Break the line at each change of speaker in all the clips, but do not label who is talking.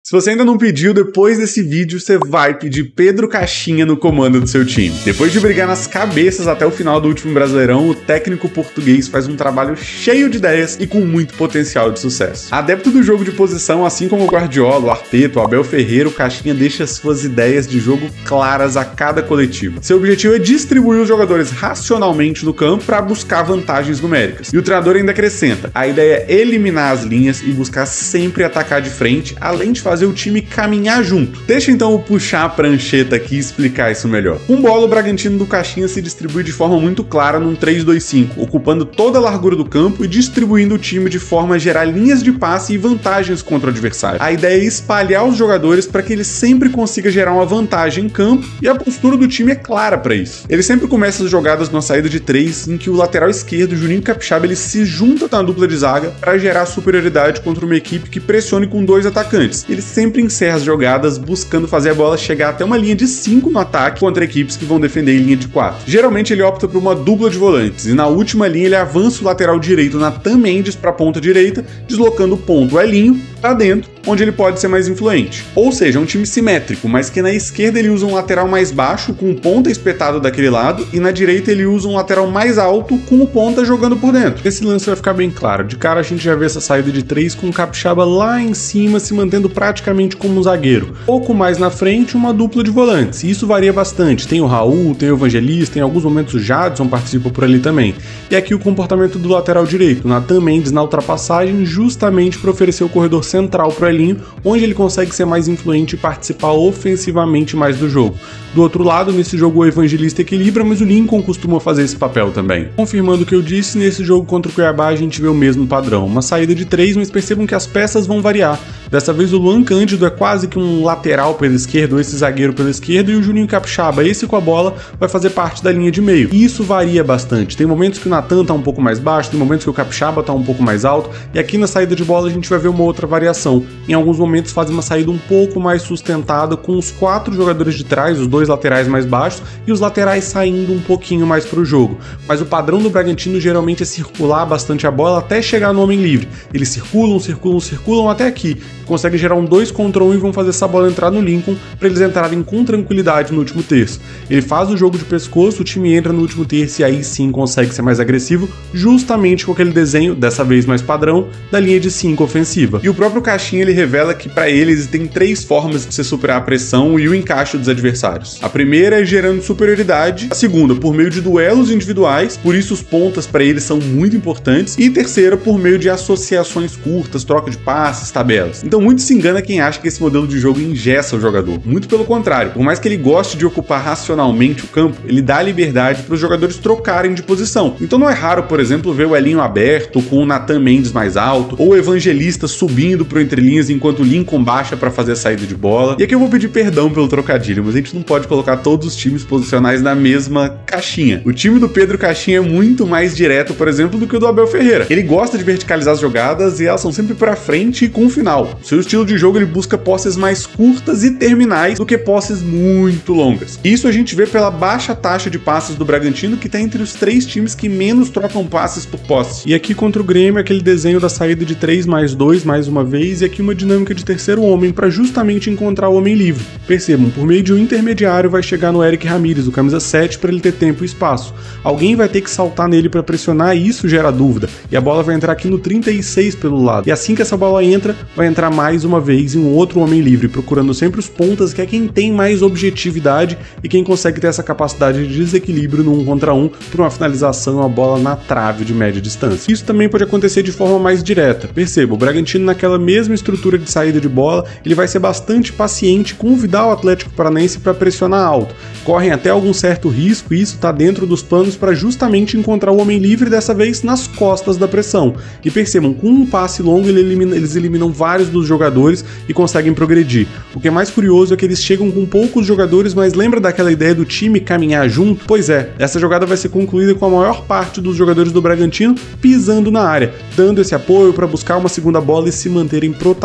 Se você ainda não pediu, depois desse vídeo você vai pedir Pedro Caixinha no comando do seu time. Depois de brigar nas cabeças até o final do último Brasileirão, o técnico português faz um trabalho cheio de ideias e com muito potencial de sucesso. Adepto do jogo de posição, assim como o Guardiola, o Arteta, o Abel Ferreira, o Caixinha deixa suas ideias de jogo claras a cada coletivo. Seu objetivo é distribuir os jogadores racionalmente no campo para buscar vantagens numéricas. E o treinador ainda acrescenta: a ideia é eliminar as linhas e buscar sempre atacar de frente, além de fazer o time caminhar junto. Deixa então eu puxar a prancheta aqui e explicar isso melhor. Com bola, o Bragantino do Caixinha se distribui de forma muito clara num 3-2-5, ocupando toda a largura do campo e distribuindo o time de forma a gerar linhas de passe e vantagens contra o adversário. A ideia é espalhar os jogadores para que ele sempre consiga gerar uma vantagem em campo, e a postura do time é clara para isso. Ele sempre começa as jogadas numa saída de 3, em que o lateral esquerdo, Juninho Capixaba, ele se junta na dupla de zaga para gerar superioridade contra uma equipe que pressione com 2 atacantes. Ele sempre encerra as jogadas buscando fazer a bola chegar até uma linha de 5 no ataque contra equipes que vão defender em linha de 4. Geralmente ele opta por uma dupla de volantes, e na última linha ele avança o lateral direito Natan Mendes para a ponta direita, deslocando o ponto Elinho para dentro, onde ele pode ser mais influente. Ou seja, é um time simétrico, mas que na esquerda ele usa um lateral mais baixo com o ponta espetado daquele lado, e na direita ele usa um lateral mais alto com o ponta jogando por dentro. Esse lance vai ficar bem claro. De cara a gente já vê essa saída de 3 com o Capixaba lá em cima se mantendo praticamente como um zagueiro. Pouco mais na frente, uma dupla de volantes. E isso varia bastante. Tem o Raul, tem o Evangelista, em alguns momentos o Jadson participa por ali também. E aqui o comportamento do lateral direito, Natan Mendes na ultrapassagem, justamente para oferecer o corredor central para o Elinho, onde ele consegue ser mais influente e participar ofensivamente mais do jogo. Do outro lado, nesse jogo o Evangelista equilibra, mas o Lincoln costuma fazer esse papel também. Confirmando o que eu disse, nesse jogo contra o Cuiabá a gente vê o mesmo padrão. Uma saída de 3, mas percebam que as peças vão variar. Dessa vez o Luan Cândido é quase que um lateral pela esquerda, ou esse zagueiro pela esquerda, e o Juninho Capixaba, esse com a bola, vai fazer parte da linha de meio. E isso varia bastante. Tem momentos que o Natan tá um pouco mais baixo, tem momentos que o Capixaba tá um pouco mais alto, e aqui na saída de bola a gente vai ver uma outra variação. Em alguns momentos faz uma saída um pouco mais sustentada, com os 4 jogadores de trás, os 2 laterais mais baixos, e os laterais saindo um pouquinho mais pro jogo. Mas o padrão do Bragantino geralmente é circular bastante a bola até chegar no homem livre. Eles circulam até aqui, conseguem gerar um 2 contra 1 e vão fazer essa bola entrar no Lincoln para eles entrarem com tranquilidade no último terço. Ele faz o jogo de pescoço, o time entra no último terço e aí sim consegue ser mais agressivo, justamente com aquele desenho, dessa vez mais padrão, da linha de 5 ofensiva. E o próprio Caixinha ele revela que para ele existem 3 formas de se superar a pressão e o encaixe dos adversários. A primeira é gerando superioridade, a segunda por meio de duelos individuais, por isso os pontas para ele são muito importantes, e terceira por meio de associações curtas, troca de passes, tabelas. Então muito se engana quem acha que esse modelo de jogo engessa o jogador. Muito pelo contrário, por mais que ele goste de ocupar racionalmente o campo, ele dá liberdade para os jogadores trocarem de posição. Então não é raro, por exemplo, ver o Elinho aberto com o Natan Mendes mais alto, ou o Evangelista subindo pro entrelinhas enquanto o Lincoln baixa para fazer a saída de bola. E aqui eu vou pedir perdão pelo trocadilho, mas a gente não pode colocar todos os times posicionais na mesma caixinha. O time do Pedro Caixinha é muito mais direto, por exemplo, do que o do Abel Ferreira. Ele gosta de verticalizar as jogadas e elas são sempre para frente e com final. Seu estilo de jogo ele busca posses mais curtas e terminais do que posses muito longas. Isso a gente vê pela baixa taxa de passes do Bragantino, que está entre os 3 times que menos trocam passes por posse. E aqui contra o Grêmio, aquele desenho da saída de 3+2 mais uma vez, e aqui uma dinâmica de terceiro homem para justamente encontrar o homem livre. Percebam, por meio de um intermediário vai chegar no Eric Ramírez, o camisa 7, para ele ter tempo e espaço. Alguém vai ter que saltar nele para pressionar e isso gera dúvida. E a bola vai entrar aqui no 36 pelo lado. E assim que essa bola entra, vai entrar mais uma vez em um outro homem livre, procurando sempre os pontas, que é quem tem mais objetividade e quem consegue ter essa capacidade de desequilíbrio no 1 contra 1 para uma finalização, uma bola na trave de média distância. Isso também pode acontecer de forma mais direta. Perceba, o Bragantino naquela mesma estrutura de saída de bola, ele vai ser bastante paciente, convidar o Atlético Paranaense para pressionar alto. Correm até algum certo risco e isso está dentro dos planos para justamente encontrar o homem livre, dessa vez nas costas da pressão. E percebam, com um passe longo eles eliminam vários dos jogadores e conseguem progredir. O que é mais curioso é que eles chegam com poucos jogadores, mas lembra daquela ideia do time caminhar junto? Pois é, essa jogada vai ser concluída com a maior parte dos jogadores do Bragantino pisando na área, dando esse apoio para buscar uma segunda bola e se manterem protagonistas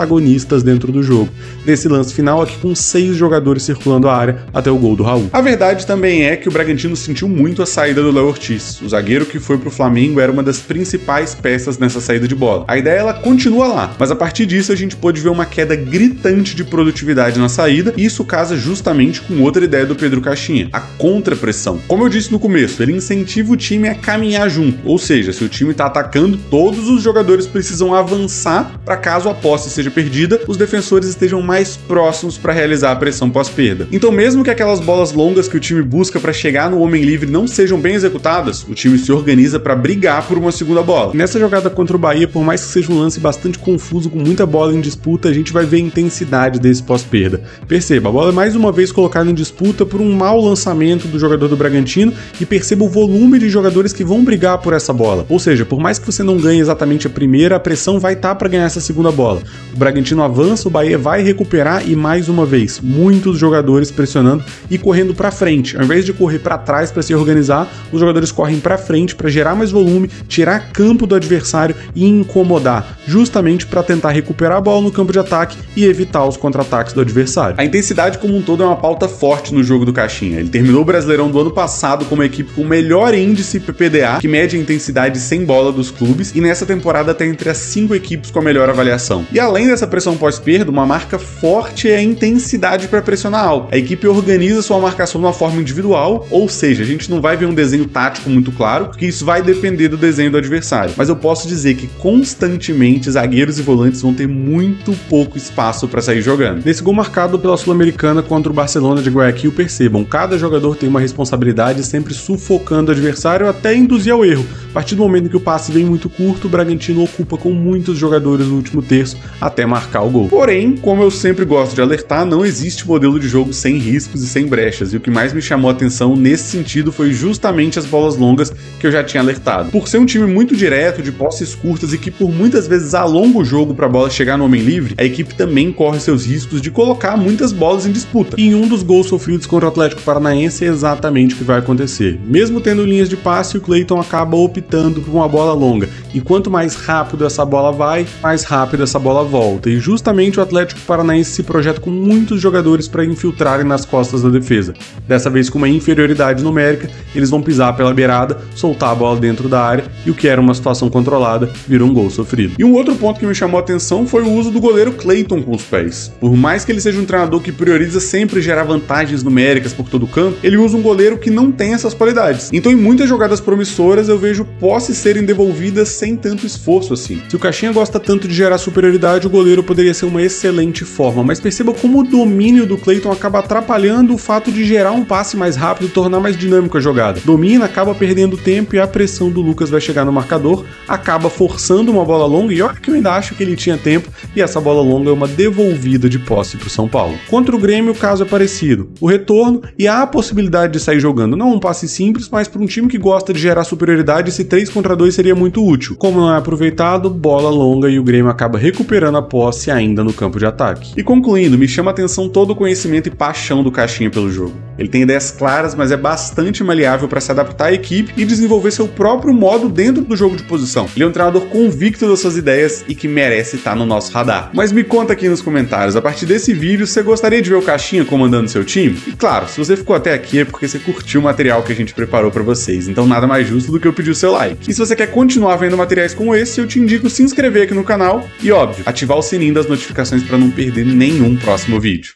protagonistas dentro do jogo, nesse lance final aqui com 6 jogadores circulando a área até o gol do Raul.
A verdade também é que o Bragantino sentiu muito a saída do Léo Ortiz. O zagueiro que foi pro Flamengo era uma das principais peças nessa saída de bola. A ideia ela continua lá, mas a partir disso a gente pôde ver uma queda gritante de produtividade na saída, e isso casa justamente com outra ideia do Pedro Caixinha, a contrapressão. Como eu disse no começo, ele incentiva o time a caminhar junto, ou seja, se o time tá atacando, todos os jogadores precisam avançar para caso a posse seja perdida, os defensores estejam mais próximos para realizar a pressão pós-perda. Então mesmo que aquelas bolas longas que o time busca para chegar no homem livre não sejam bem executadas, o time se organiza para brigar por uma segunda bola.
Nessa jogada contra o Bahia, por mais que seja um lance bastante confuso, com muita bola em disputa, a gente vai ver a intensidade desse pós-perda. Perceba, a bola é mais uma vez colocada em disputa por um mau lançamento do jogador do Bragantino, e perceba o volume de jogadores que vão brigar por essa bola. Ou seja, por mais que você não ganhe exatamente a primeira, a pressão vai estar para ganhar essa segunda bola. O Bragantino avança, o Bahia vai recuperar e mais uma vez, muitos jogadores pressionando e correndo para frente. Ao invés de correr para trás para se organizar, os jogadores correm para frente para gerar mais volume, tirar campo do adversário e incomodar, justamente para tentar recuperar a bola no campo de ataque e evitar os contra-ataques do adversário.
A intensidade como um todo é uma pauta forte no jogo do Caixinha. Ele terminou o Brasileirão do ano passado como a equipe com o melhor índice PPDA, que mede a intensidade sem bola dos clubes, e nessa temporada está entre as 5 equipes com a melhor avaliação. E além dessa pressão pós-perda, uma marca forte é a intensidade para pressionar alto. A equipe organiza sua marcação de uma forma individual, ou seja, a gente não vai ver um desenho tático muito claro, porque isso vai depender do desenho do adversário. Mas eu posso dizer que constantemente zagueiros e volantes vão ter muito pouco espaço para sair jogando.
Nesse gol marcado pela Sul-Americana contra o Barcelona de Guayaquil, percebam, cada jogador tem uma responsabilidade, sempre sufocando o adversário até induzir ao erro. A partir do momento em que o passe vem muito curto, o Bragantino ocupa com muitos jogadores no último terço até marcar o gol.
Porém, como eu sempre gosto de alertar, não existe modelo de jogo sem riscos e sem brechas, e o que mais me chamou a atenção nesse sentido foi justamente as bolas longas que eu já tinha alertado. Por ser um time muito direto, de posses curtas e que por muitas vezes alonga o jogo para a bola chegar no homem livre, a equipe também corre seus riscos de colocar muitas bolas em disputa.
E em um dos gols sofridos contra o Atlético Paranaense é exatamente o que vai acontecer. Mesmo tendo linhas de passe, o Clayton acaba optando por uma bola longa, e quanto mais rápido essa bola vai, mais rápido essa bola volta, e justamente o Atlético Paranaense se projeta com muitos jogadores para infiltrarem nas costas da defesa. Dessa vez com uma inferioridade numérica, eles vão pisar pela beirada, soltar a bola dentro da área, e o que era uma situação controlada virou um gol sofrido.
E um outro ponto que me chamou a atenção foi o uso do goleiro Clayton com os pés. Por mais que ele seja um treinador que prioriza sempre gerar vantagens numéricas por todo o campo, ele usa um goleiro que não tem essas qualidades. Então em muitas jogadas promissoras eu vejo posses serem devolvidas sem tanto esforço assim.
Se o Caixinha gosta tanto de gerar superioridade, o goleiro poderia ser uma excelente forma, mas perceba como o domínio do Clayton acaba atrapalhando o fato de gerar um passe mais rápido e tornar mais dinâmico a jogada. Domina, acaba perdendo tempo e a pressão do Lucas vai chegar no marcador, acaba forçando uma bola longa, e olha que eu ainda acho que ele tinha tempo, e essa bola longa é uma devolvida de posse para o São Paulo. Contra o Grêmio o caso é parecido. O retorno e há a possibilidade de sair jogando, não um passe simples, mas para um time que gosta de gerar superioridade, esse 3 contra 2 seria muito útil. Como não é aproveitado, bola longa e o Grêmio acaba recuperando a posse ainda no campo de ataque.
E concluindo, me chama a atenção todo o conhecimento e paixão do Caixinha pelo jogo. Ele tem ideias claras, mas é bastante maleável para se adaptar à equipe e desenvolver seu próprio modo dentro do jogo de posição. Ele é um treinador convicto das suas ideias e que merece estar no nosso radar. Mas me conta aqui nos comentários, a partir desse vídeo, você gostaria de ver o Caixinha comandando seu time? E claro, se você ficou até aqui é porque você curtiu o material que a gente preparou para vocês, então nada mais justo do que eu pedir o seu like. E se você quer continuar vendo materiais como esse, eu te indico se inscrever aqui no canal e, óbvio, ativar o sininho das notificações para não perder nenhum próximo vídeo.